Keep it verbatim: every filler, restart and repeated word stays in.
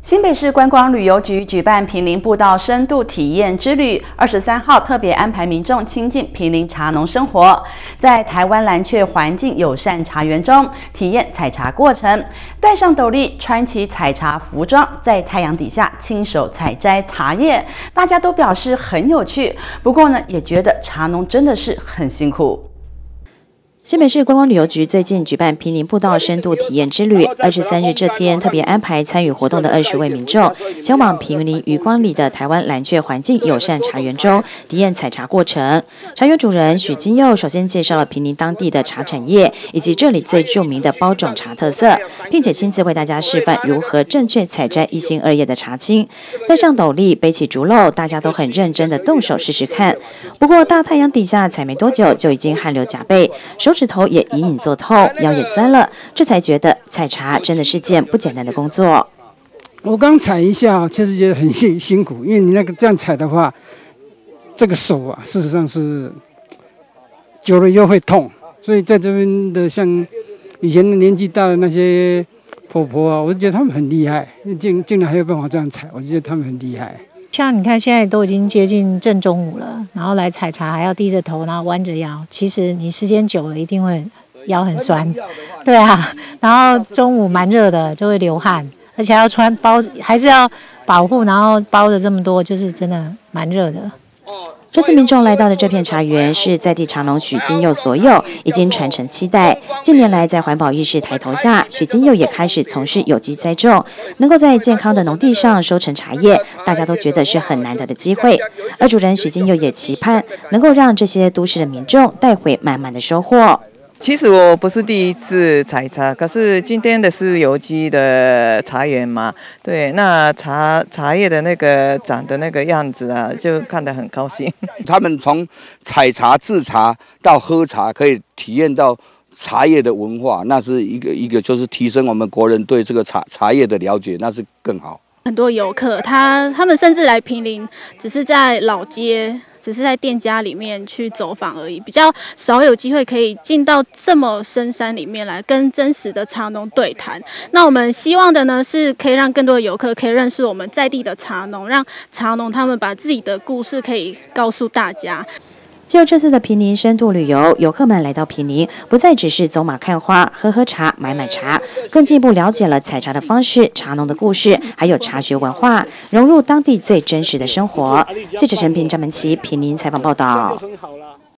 新北市观光旅游局举办坪林步道深度体验之旅，二十三号特别安排民众亲近坪林茶农生活，在台湾蓝雀环境友善茶园中体验采茶过程，戴上斗笠，穿起采茶服装，在太阳底下亲手采摘茶叶，大家都表示很有趣，不过呢，也觉得茶农真的是很辛苦。 新北市观光旅游局最近举办坪林步道深度体验之旅，二十三日这天特别安排参与活动的二十位民众前往坪林渔光里的台湾蓝雀环境友善茶园中体验采茶过程。茶园主人许金佑首先介绍了坪林当地的茶产业以及这里最著名的包种茶特色，并且亲自为大家示范如何正确采摘一心二叶的茶青。戴上斗笠，背起竹篓，大家都很认真的动手试试看。不过大太阳底下采没多久，就已经汗流浃背，手指头也隐隐作痛，腰也酸了，这才觉得采茶真的是件不简单的工作。 我刚采一下，确实觉得很辛辛苦，因为你那个这样采的话，这个手啊，事实上是久了又会痛，所以在这边的像以前的年纪大的那些婆婆啊，我就觉得他们很厉害，竟竟然还有办法这样采，我觉得他们很厉害。 像你看，现在都已经接近正中午了，然后来采茶还要低着头，然后弯着腰。其实你时间久了，一定会腰很酸。对啊，然后中午蛮热的，就会流汗，而且要穿包，还是要保护，然后包着这么多，就是真的蛮热的。 这次民众来到的这片茶园是在地茶农许金佑所有，已经传承七代。近年来，在环保意识抬头下，许金佑也开始从事有机栽种，能够在健康的农地上收成茶叶，大家都觉得是很难得的机会。而主人许金佑也期盼能够让这些都市的民众带回满满的收获。 其实我不是第一次采茶，可是今天的是有机的茶园嘛，对，那茶茶叶的那个长的那个样子啊，就看得很高兴。 他们从采茶制茶到喝茶，可以体验到茶叶的文化，那是一个一个就是提升我们国人对这个茶茶叶的了解，那是更好。 很多游客，他他们甚至来坪林，只是在老街，只是在店家里面去走访而已，比较少有机会可以进到这么深山里面来，跟真实的茶农对谈。那我们希望的呢，是可以让更多的游客可以认识我们在地的茶农，让茶农他们把自己的故事可以告诉大家。 借由这次的坪林深度旅游，游客们来到坪林，不再只是走马看花、喝喝茶、买买茶，更进一步了解了采茶的方式、茶农的故事，还有茶学文化，融入当地最真实的生活。记者陈平、张门琪，坪林采访报道。